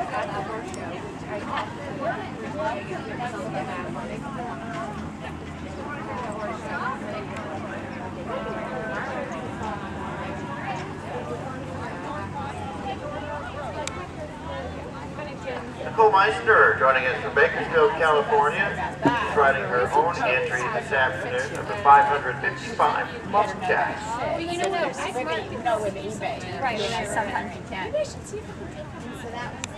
Meister joining us from Bakersfield, California. She's riding her own entry this afternoon of the 555 Plump Jack. Well, you know, with eBay. Right, sometimes you can't. So that was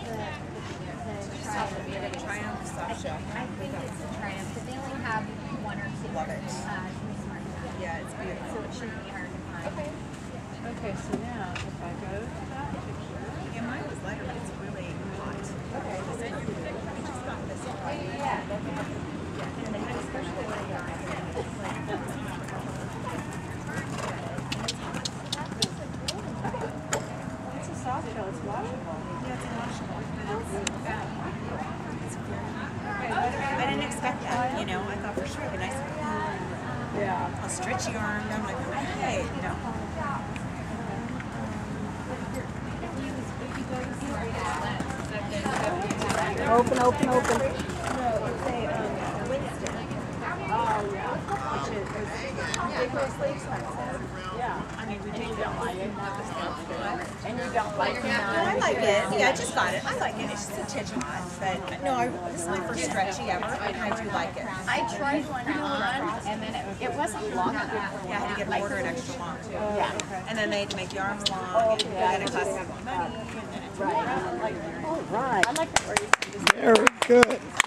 the Triumph soft shell. I think it's a Triumph, because they only have one or two. Love it. Yeah, it's beautiful. So it shouldn't be hard to find. Okay. Okay, so now if I go to that picture. Yeah, mine was lighter, but it's really hot. Okay. I just got this one. Yeah. And they had especially when you're It's a soft shell, it's washable. Yeah, it's washable. I didn't expect that, you know. I thought for sure it'd be nice and cool. Yeah. A stretchy arm. I'm like, hey, no. Open, open, open. No, it's a Winston. Oh, yeah. Which is ridiculously expensive. Yeah. I mean, And you don't like it. And you don't like it. No, I like it. Yeah, I just got it. I like it. It's just a titch hot. But no, this is my first stretchy ever, and I do like it. I tried one on, and then it wasn't long enough. Yeah, I had to get order an extra long too. Yeah. And then they had to make the arms long, and then it cost me money. Right. All right. I like that where you Very good.